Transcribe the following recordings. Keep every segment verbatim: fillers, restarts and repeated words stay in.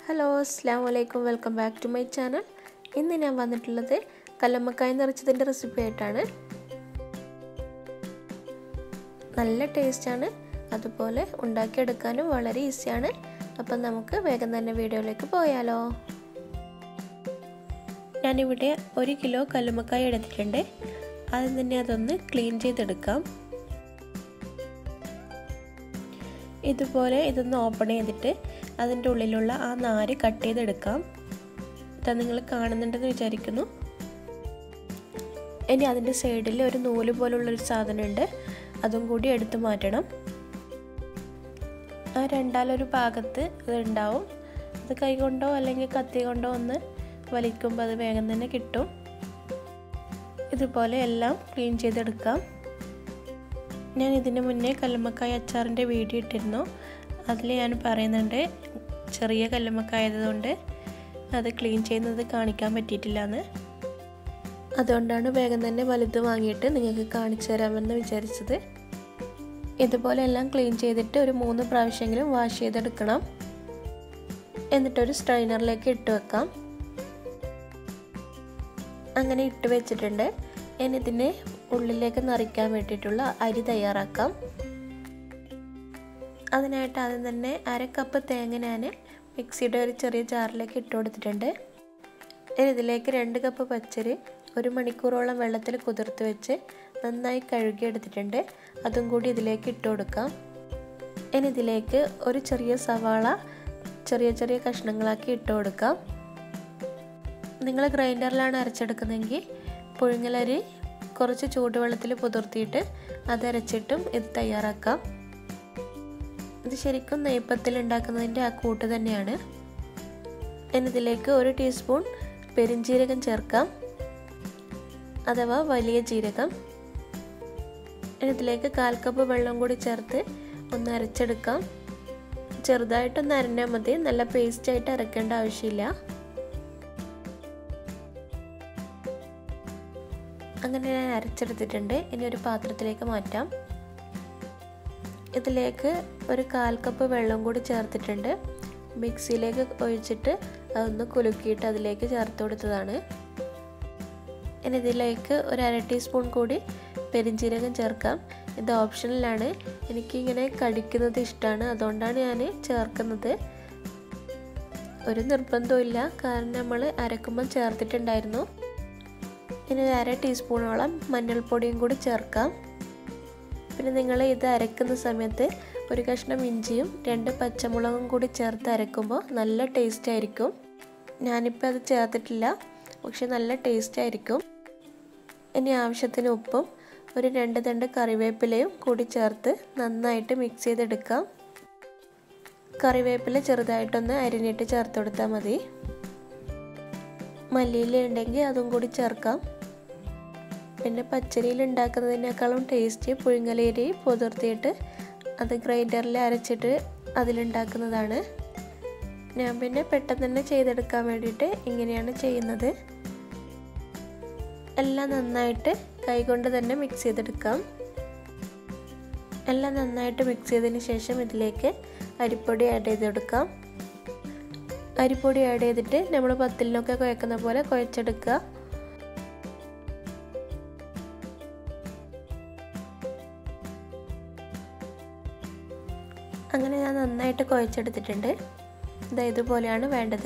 Hello അസ്സലാമു അലൈക്കും welcome back to my channel. ഇന്ന് ഞാൻ വന്നിട്ടുള്ളത് കല്ലുമ്മക്കായ നിറച്ചതിൻ്റെ റെസിപ്പി ആയിട്ടാണ്. നല്ല ടേസ്റ്റാണ്, അതുപോലെ ഉണ്ടാക്കിയെടുക്കാനും വളരെ ഈസിയാണ്. അപ്പം നമുക്ക് വേഗം തന്നെ വീഡിയോയിലേക്ക് പോയാലോ. ഞാനിവിടെ ഒരു കിലോ കല്ലുമ്മക്കായ എടുത്തിട്ടുണ്ട്. ആദ്യം തന്നെ അതൊന്ന് ക്ലീൻ ചെയ്തെടുക്കാം. ഇതുപോലെ ഇതൊന്ന് ഓപ്പൺ ചെയ്തിട്ട് അതിൻ്റെ ഉള്ളിലുള്ള ആ നാര് കട്ട് ചെയ്തെടുക്കാം. ഇതാ നിങ്ങൾ കാണുന്നുണ്ടെന്ന് വിചാരിക്കുന്നു. ഇനി അതിൻ്റെ സൈഡിൽ ഒരു നൂല് പോലുള്ളൊരു സാധനമുണ്ട്, അതും കൂടി എടുത്തു മാറ്റണം. ആ രണ്ടാലൊരു ഭാഗത്ത് അത് ഉണ്ടാവും. അത് കൈ കൊണ്ടോ അല്ലെങ്കിൽ കത്തി കൊണ്ടോ ഒന്ന് വലിക്കുമ്പോൾ അത് വേഗം തന്നെ കിട്ടും. ഇതുപോലെ എല്ലാം ക്ലീൻ ചെയ്തെടുക്കാം. ഞാൻ ഇതിന് മുന്നേ കല്ലുമ്മക്കായ അച്ചാറിൻ്റെ വീഡിയോ ഇട്ടിരുന്നു. അതിൽ ഞാൻ പറയുന്നുണ്ട് ചെറിയ കല്ലുമ്മക്കായ ആയതുകൊണ്ട് അത് ക്ലീൻ ചെയ്യുന്നത് കാണിക്കാൻ പറ്റിയിട്ടില്ല എന്ന്. അതുകൊണ്ടാണ് വേഗം തന്നെ വലുത് വാങ്ങിയിട്ട് നിങ്ങൾക്ക് കാണിച്ചു തരാമെന്ന് വിചാരിച്ചത്. ഇതുപോലെ എല്ലാം ക്ലീൻ ചെയ്തിട്ട് ഒരു മൂന്ന് പ്രാവശ്യമെങ്കിലും വാഷ് ചെയ്തെടുക്കണം. എന്നിട്ടൊരു സ്ട്രെയിനറിലേക്ക് ഇട്ട് വെക്കാം. അങ്ങനെ ഇട്ട് വെച്ചിട്ടുണ്ട്. ഇനി ഇതിനെ ഉള്ളിലേക്ക് നിറയ്ക്കാൻ വേണ്ടിയിട്ടുള്ള അരി തയ്യാറാക്കാം. അതിനായിട്ട് ആദ്യം തന്നെ അര കപ്പ് തേങ്ങ ഞാൻ മിക്സിയുടെ ഒരു ചെറിയ ജാറിലേക്ക് ഇട്ട് കൊടുത്തിട്ടുണ്ട്. ഇനി ഇതിലേക്ക് രണ്ട് കപ്പ് പച്ചരി ഒരു മണിക്കൂറോളം വെള്ളത്തിൽ കുതിർത്ത് വെച്ച് നന്നായി കഴുകിയെടുത്തിട്ടുണ്ട്. അതും കൂടി ഇതിലേക്ക് ഇട്ട് കൊടുക്കാം. ഇനി ഇതിലേക്ക് ഒരു ചെറിയ സവാള ചെറിയ ചെറിയ കഷ്ണങ്ങളാക്കി ഇട്ട് കൊടുക്കാം. നിങ്ങൾ ഗ്രൈൻഡറിലാണ് അരച്ചെടുക്കുന്നതെങ്കിൽ പുഴുങ്ങലരി കുറച്ച് ചൂടുവെള്ളത്തിൽ കുതിർത്തിയിട്ട് അത് അരച്ചിട്ടും ഇത് തയ്യാറാക്കാം. ഇത് ശരിക്കും നെയ്പ്പത്തിൽ ഉണ്ടാക്കുന്നതിൻ്റെ ആ കൂട്ട് തന്നെയാണ്. ഇതിലേക്ക് ഒരു ടീസ്പൂൺ പെരിഞ്ജീരകം ചേർക്കാം, അഥവാ വലിയ ജീരകം. ഇതിലേക്ക് കാൽ കപ്പ് വെള്ളം കൂടി ചേർത്ത് ഒന്ന് അരച്ചെടുക്കാം. ചെറുതായിട്ടൊന്ന് അരഞ്ഞാൽ മതി, നല്ല പേസ്റ്റായിട്ട് അരക്കേണ്ട ആവശ്യമില്ല. അങ്ങനെ ഞാൻ അരച്ചെടുത്തിട്ടുണ്ട്. ഇനി ഒരു പാത്രത്തിലേക്ക് മാറ്റാം. ഇതിലേക്ക് ഒരു കാൽ കപ്പ് വെള്ളം കൂടി ചേർത്തിട്ടുണ്ട്. മിക്സിയിലേക്ക് ഒഴിച്ചിട്ട് അതൊന്ന് കുലുക്കിയിട്ട് അതിലേക്ക് ചേർത്ത് കൊടുത്തതാണ്. ഇനി ഇതിലേക്ക് ഒരു അര ടീസ്പൂൺ കൂടി പെരിഞ്ജീരകം ചേർക്കാം. ഇത് ഓപ്ഷണലാണ്. എനിക്കിങ്ങനെ കടിക്കുന്നത് ഇഷ്ടമാണ്, അതുകൊണ്ടാണ് ഞാൻ ചേർക്കുന്നത്. ഒരു നിർബന്ധമില്ല, കാരണം നമ്മൾ അരക്കുമ്പം ചേർത്തിട്ടുണ്ടായിരുന്നു. ഇനി അര ടീസ്പൂണോളം മഞ്ഞൾപ്പൊടിയും കൂടി ചേർക്കാം. പിന്നെ നിങ്ങൾ ഇത് അരക്കുന്ന സമയത്ത് ഒരു കഷ്ണം ഇഞ്ചിയും രണ്ട് പച്ചമുളകും കൂടി ചേർത്ത് അരക്കുമ്പോൾ നല്ല ടേസ്റ്റ് ആയിരിക്കും. ഞാനിപ്പോൾ അത് ചേർത്തിട്ടില്ല, പക്ഷെ നല്ല ടേസ്റ്റ് ആയിരിക്കും. ഇനി ആവശ്യത്തിന് ഉപ്പും ഒരു രണ്ട് തണ്ട് കറിവേപ്പിലയും കൂടി ചേർത്ത് നന്നായിട്ട് മിക്സ് ചെയ്തെടുക്കാം. കറിവേപ്പില ചെറുതായിട്ടൊന്ന് അരിഞ്ഞിട്ട് ചേർത്ത് കൊടുത്താൽ മതി. മല്ലിയില ഉണ്ടെങ്കിൽ അതും കൂടി ചേർക്കാം. പിന്നെ പച്ചരിയിൽ ഉണ്ടാക്കുന്നതിനേക്കാളും ടേസ്റ്റ് പുഴുങ്ങലരി പുതിർത്തിയിട്ട് അത് ഗ്രൈൻഡറിൽ അരച്ചിട്ട് അതിലുണ്ടാക്കുന്നതാണ്. ഞാൻ പിന്നെ പെട്ടെന്ന് തന്നെ ചെയ്തെടുക്കാൻ വേണ്ടിയിട്ട് ഇങ്ങനെയാണ് ചെയ്യുന്നത്. എല്ലാം നന്നായിട്ട് കൈകൊണ്ട് തന്നെ മിക്സ് ചെയ്തെടുക്കാം. എല്ലാം നന്നായിട്ട് മിക്സ് ചെയ്തതിന് ശേഷം ഇതിലേക്ക് അരിപ്പൊടി ആഡ് ചെയ്ത് കൊടുക്കാം. അരിപ്പൊടി ആഡ് ചെയ്തിട്ട് നമ്മൾ പത്തിലിനൊക്കെ കുഴക്കുന്ന പോലെ കുഴച്ചെടുക്കുക. അങ്ങനെ ഞാൻ നന്നായിട്ട് കുഴച്ചെടുത്തിട്ടുണ്ട്. ഇതാ ഇതുപോലെയാണ് വേണ്ടത്.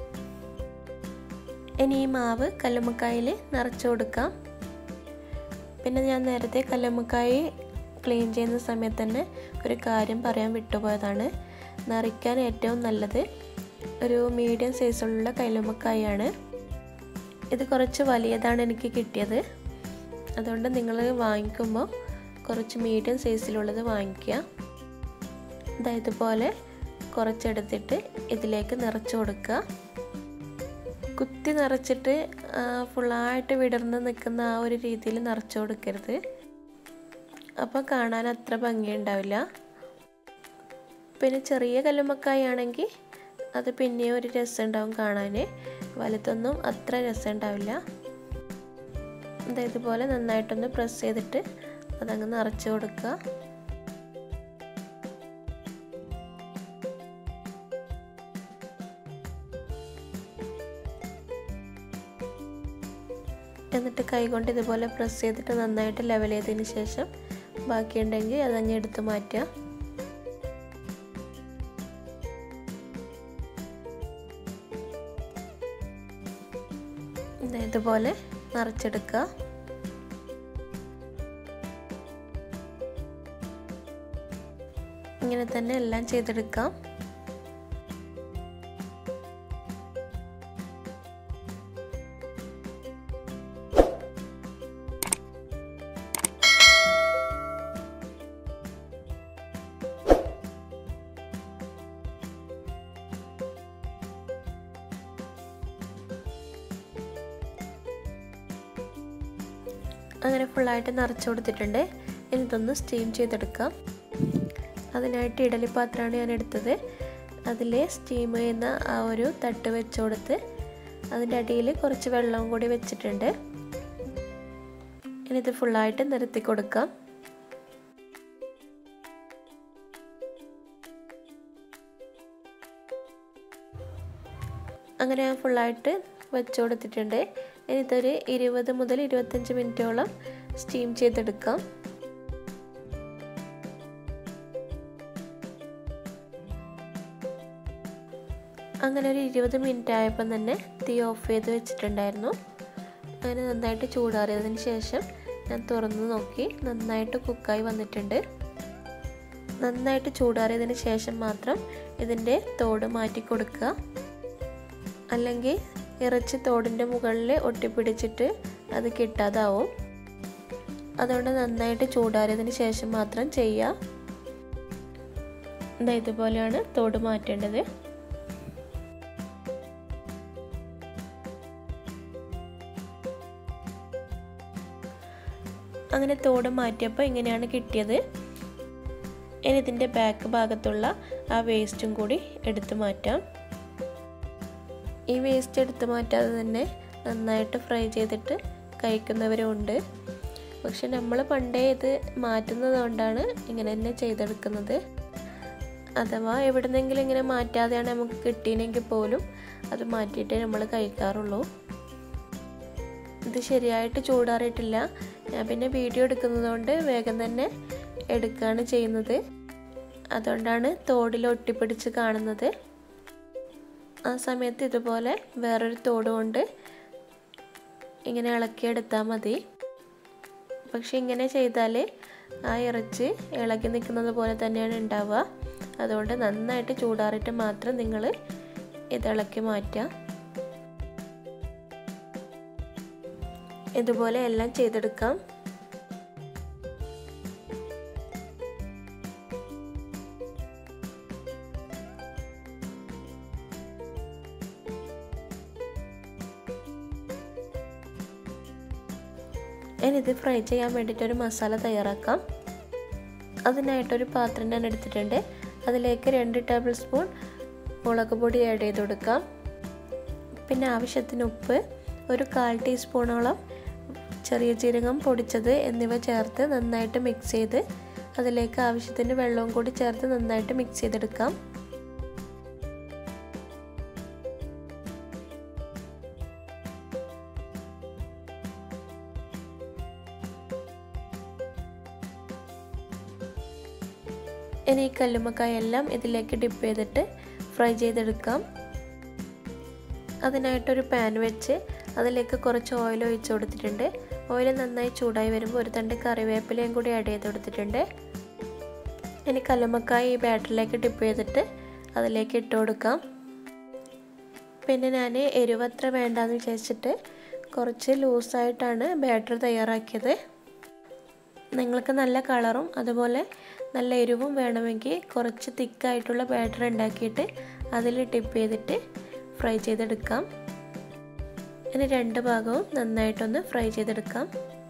ഇനി ഈ മാവ് കല്ലുമ്മക്കായയിൽ നിറച്ചു കൊടുക്കാം. പിന്നെ ഞാൻ നേരത്തെ കല്ലുമ്മക്കായ ക്ലീൻ ചെയ്യുന്ന സമയത്ത് തന്നെ ഒരു കാര്യം പറയാൻ വിട്ടുപോയതാണ്. നിറയ്ക്കാൻ ഏറ്റവും നല്ലത് ഒരു മീഡിയം സൈസുള്ള കല്ലുമ്മക്കായാണ്. ഇത് കുറച്ച് വലിയതാണ് എനിക്ക് കിട്ടിയത്, അതുകൊണ്ട് നിങ്ങൾ വാങ്ങിക്കുമ്പോൾ കുറച്ച് മീഡിയം സൈസിലുള്ളത് വാങ്ങിക്കുക. ഇതാ ഇതുപോലെ കുറച്ചെടുത്തിട്ട് ഇതിലേക്ക് നിറച്ച് കൊടുക്കുക. കുത്തി നിറച്ചിട്ട് ഫുള്ളായിട്ട് വിടർന്ന് നിൽക്കുന്ന ആ ഒരു രീതിയിൽ നിറച്ച് കൊടുക്കരുത്, അപ്പോൾ കാണാൻ അത്ര ഭംഗിയുണ്ടാവില്ല. പിന്നെ ചെറിയ കല്ലുമ്മക്കായ ആണെങ്കിൽ അത് പിന്നെയും ഒരു രസം ഉണ്ടാവും കാണാൻ, വലുതൊന്നും അത്ര രസം ഉണ്ടാവില്ല. ഇതുപോലെ നന്നായിട്ടൊന്ന് പ്രസ് ചെയ്തിട്ട് അതങ്ങ് നിറച്ച് കൊടുക്കുക. എന്നിട്ട് കൈകൊണ്ട് ഇതുപോലെ പ്രസ് ചെയ്തിട്ട് നന്നായിട്ട് ലെവൽ ചെയ്തതിന് ശേഷം ബാക്കിയുണ്ടെങ്കിൽ അതങ്ങ് എടുത്ത് മാറ്റുക. ഇതുപോലെ നിറച്ചെടുക്കുക. ഇങ്ങനെ തന്നെ എല്ലാം ചെയ്തെടുക്കാം. അങ്ങനെ ഫുള്ളായിട്ട് നിറച്ച് കൊടുത്തിട്ടുണ്ട്. ഇനി ഇതൊന്ന് സ്റ്റീം ചെയ്തെടുക്കാം. അതിനായിട്ട് ഇഡലി പാത്രമാണ് ഞാൻ എടുത്തത്. അതിൽ സ്റ്റീം ചെയ്യുന്ന ആ ഒരു തട്ട് വെച്ച് കൊടുത്ത് അതിൻ്റെ അടിയിൽ കുറച്ച് വെള്ളവും കൂടി വെച്ചിട്ടുണ്ട്. ഇനി ഇത് ഫുള്ളായിട്ട് നിരത്തി കൊടുക്കാം. അങ്ങനെ ഞാൻ ഫുള്ളായിട്ട് വെച്ച് കൊടുത്തിട്ടുണ്ട്. ഇനി ഇതൊരു ഇരുപത് മുതൽ ഇരുപത്തഞ്ച് മിനിറ്റോളം സ്റ്റീം ചെയ്തെടുക്കാം. അങ്ങനെ ഒരു ഇരുപത് മിനിറ്റ് ആയപ്പം തന്നെ തീ ഓഫ് ചെയ്ത് വെച്ചിട്ടുണ്ടായിരുന്നു. അങ്ങനെ നന്നായിട്ട് ചൂടാറിയതിന് ശേഷം ഞാൻ തുറന്ന് നോക്കി. നന്നായിട്ട് കുക്കായി വന്നിട്ടുണ്ട്. നന്നായിട്ട് ചൂടാറിയതിന് ശേഷം മാത്രം ഇതിൻ്റെ തോട് മാറ്റി കൊടുക്കുക. അല്ലെങ്കിൽ ഇറച്ചി തോടിൻ്റെ മുകളിൽ ഒട്ടിപ്പിടിച്ചിട്ട് അത് കിട്ടാതാവും. അതുകൊണ്ട് നന്നായിട്ട് ചൂടാറിയതിന് ശേഷം മാത്രം ചെയ്യുക. ഇതാ ഇതുപോലെയാണ് തോട് മാറ്റേണ്ടത്. അങ്ങനെ തോട് മാറ്റിയപ്പോൾ ഇങ്ങനെയാണ് കിട്ടിയത്. ഇനി ഇതിൻ്റെ ബാക്ക് ഭാഗത്തുള്ള ആ വേസ്റ്റും കൂടി എടുത്തു മാറ്റാം. ഈ വേസ്റ്റ് എടുത്ത് മാറ്റാതെ തന്നെ നന്നായിട്ട് ഫ്രൈ ചെയ്തിട്ട് കഴിക്കുന്നവരും ഉണ്ട്. പക്ഷെ നമ്മൾ പണ്ടേ ഇത് മാറ്റുന്നത് കൊണ്ടാണ് ഇങ്ങനെ തന്നെ ചെയ്തെടുക്കുന്നത്. അഥവാ എവിടെന്നെങ്കിലും ഇങ്ങനെ മാറ്റാതെയാണ് നമുക്ക് കിട്ടിയെങ്കിൽ പോലും അത് മാറ്റിയിട്ടേ നമ്മൾ കഴിക്കാറുള്ളൂ. ഇത് ശരിയായിട്ട് ചൂടാറിയിട്ടില്ല. ഞാൻ പിന്നെ വീഡിയോ എടുക്കുന്നത് കൊണ്ട് വേഗം തന്നെ എടുക്കുകയാണ് ചെയ്യുന്നത്. അതുകൊണ്ടാണ് തോടിൽ ഒട്ടിപ്പിടിച്ച് കാണുന്നത്. ആ സമയത്ത് ഇതുപോലെ വേറൊരു തോട് കൊണ്ട് ഇങ്ങനെ ഇളക്കിയെടുത്താൽ മതി. പക്ഷെ ഇങ്ങനെ ചെയ്താൽ ആ ഇറച്ചി ഇളകി നിൽക്കുന്നത് പോലെ തന്നെയാണ് ഉണ്ടാവുക. അതുകൊണ്ട് നന്നായിട്ട് ചൂടാറിയിട്ട് മാത്രം നിങ്ങൾ ഇത് ഇളക്കി മാറ്റുക. ഇതുപോലെ എല്ലാം ചെയ്തെടുക്കാം. ഇനി ഇത് ഫ്രൈ ചെയ്യാൻ വേണ്ടിയിട്ടൊരു മസാല തയ്യാറാക്കാം. അതിനായിട്ടൊരു പാത്രം ഞാൻ എടുത്തിട്ടുണ്ട്. അതിലേക്ക് രണ്ട് ടേബിൾ സ്പൂൺ മുളക് പൊടി ആഡ് ചെയ്ത് കൊടുക്കാം. പിന്നെ ആവശ്യത്തിന് ഉപ്പ്, ഒരു കാൽ ടീസ്പൂണോളം ചെറിയ ജീരകം പൊടിച്ചത് എന്നിവ ചേർത്ത് നന്നായിട്ട് മിക്സ് ചെയ്ത് അതിലേക്ക് ആവശ്യത്തിന് വെള്ളവും കൂടി ചേർത്ത് നന്നായിട്ട് മിക്സ് ചെയ്തെടുക്കാം. ഇനി ഈ കല്ലുമ്മക്കായെല്ലാം ഇതിലേക്ക് ഡിപ്പ് ചെയ്തിട്ട് ഫ്രൈ ചെയ്തെടുക്കാം. അതിനായിട്ടൊരു പാൻ വെച്ച് അതിലേക്ക് കുറച്ച് ഓയിൽ ഒഴിച്ച് കൊടുത്തിട്ടുണ്ട്. ഓയിൽ നന്നായി ചൂടായി വരുമ്പോൾ ഒരു തണ്ട് കറിവേപ്പിലയും കൂടി ആഡ് ചെയ്ത് കൊടുത്തിട്ടുണ്ട്. ഇനി കല്ലുമ്മക്കായ ഈ ബാറ്ററിലേക്ക് ഡിപ്പ് ചെയ്തിട്ട് അതിലേക്ക് ഇട്ട് കൊടുക്കാം. പിന്നെ ഞാൻ എരിവത്ര വേണ്ടാന്ന് വിചാരിച്ചിട്ട് കുറച്ച് ലൂസായിട്ടാണ് ബാറ്റർ തയ്യാറാക്കിയത്. നിങ്ങൾക്ക് നല്ല കളറും അതുപോലെ നല്ല എരിവും വേണമെങ്കിൽ കുറച്ച് തിക്കായിട്ടുള്ള ബാറ്റർ ഉണ്ടാക്കിയിട്ട് അതിൽ ഡിപ്പ് ചെയ്തിട്ട് ഫ്രൈ ചെയ്തെടുക്കാം. ഇനി രണ്ട് ഭാഗവും നന്നായിട്ടൊന്ന് ഫ്രൈ ചെയ്തെടുക്കാം.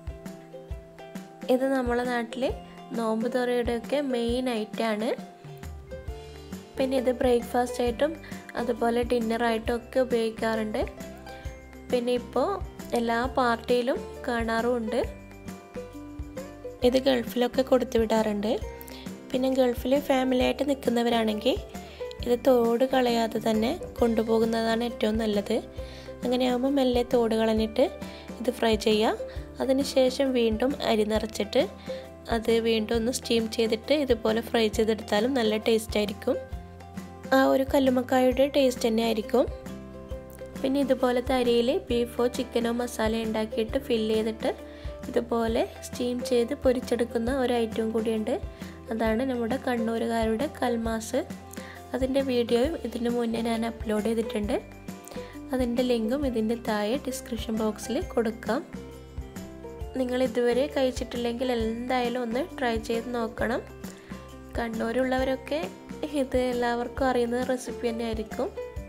ഇത് നമ്മളെ നാട്ടിൽ നോമ്പ് തുറയുടെയൊക്കെ മെയിൻ ഐറ്റമാണ്. പിന്നെ ഇത് ബ്രേക്ക്ഫാസ്റ്റ് ആയിട്ടും അതുപോലെ ഡിന്നറായിട്ടും ഒക്കെ ഉപയോഗിക്കാറുണ്ട്. പിന്നെ ഇപ്പോൾ എല്ലാ പാർട്ടിയിലും കാണാറുമുണ്ട്. ഇത് ഗൾഫിലൊക്കെ കൊടുത്തു വിടാറുണ്ട്. പിന്നെ ഗൾഫിൽ ഫാമിലിയായിട്ട് നിൽക്കുന്നവരാണെങ്കിൽ ഇത് തോട് കളയാതെ തന്നെ കൊണ്ടുപോകുന്നതാണ് ഏറ്റവും നല്ലത്. അങ്ങനെയാകുമ്പോൾ മെല്ലെ തോട് കളഞ്ഞിട്ട് ഇത് ഫ്രൈ ചെയ്യാം. അതിനുശേഷം വീണ്ടും അരി നിറച്ചിട്ട് അത് വീണ്ടും ഒന്ന് സ്റ്റീം ചെയ്തിട്ട് ഇതുപോലെ ഫ്രൈ ചെയ്തെടുത്താലും നല്ല ടേസ്റ്റ് ആയിരിക്കും. ആ ഒരു കല്ലുമ്മക്കായുടെ ടേസ്റ്റ് തന്നെ ആയിരിക്കും. പിന്നെ ഇതുപോലത്തെ അരിയിൽ ബീഫോ ചിക്കനോ മസാല ഉണ്ടാക്കിയിട്ട് ഫില്ല് ചെയ്തിട്ട് ഇതുപോലെ സ്റ്റീം ചെയ്ത് പൊരിച്ചെടുക്കുന്ന ഒരു ഐറ്റം കൂടിയുണ്ട്. അതാണ് നമ്മുടെ കണ്ണൂരുകാരുടെ കൽമാസ്. അതിൻ്റെ വീഡിയോയും ഇതിന് മുന്നേ ഞാൻ അപ്ലോഡ് ചെയ്തിട്ടുണ്ട്. അതിൻ്റെ ലിങ്കും ഇതിൻ്റെ താഴെ ഡിസ്ക്രിപ്ഷൻ ബോക്സിൽ കൊടുക്കാം. നിങ്ങൾ ഇതുവരെ കഴിച്ചിട്ടില്ലെങ്കിൽ എന്തായാലും ഒന്ന് ട്രൈ ചെയ്ത് നോക്കണം. കണ്ണൂരുള്ളവരൊക്കെ ഇത് എല്ലാവർക്കും അറിയുന്ന റെസിപ്പി തന്നെ ആയിരിക്കും.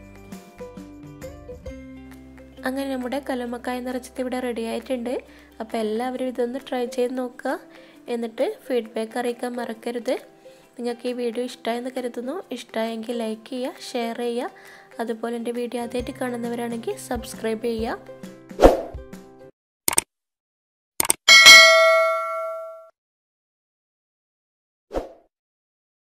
അങ്ങനെ നമ്മുടെ കല്ലുമ്മക്കായ നിറച്ചത് ഇവിടെ റെഡി ആയിട്ടുണ്ട്. അപ്പോൾ എല്ലാവരും ഇതൊന്ന് ട്രൈ ചെയ്ത് നോക്കുക. എന്നിട്ട് ഫീഡ്ബാക്ക് അറിയിക്കാൻ മറക്കരുത്. നിങ്ങൾക്ക് ഈ വീഡിയോ ഇഷ്ടമായെന്ന് കരുതുന്നു. ഇഷ്ടമായെങ്കിൽ ലൈക്ക് ചെയ്യുക, ഷെയർ ചെയ്യുക. അതുപോലെ എൻ്റെ വീഡിയോ ആദ്യമായിട്ട് കാണുന്നവരാണെങ്കിൽ സബ്സ്ക്രൈബ് ചെയ്യുക.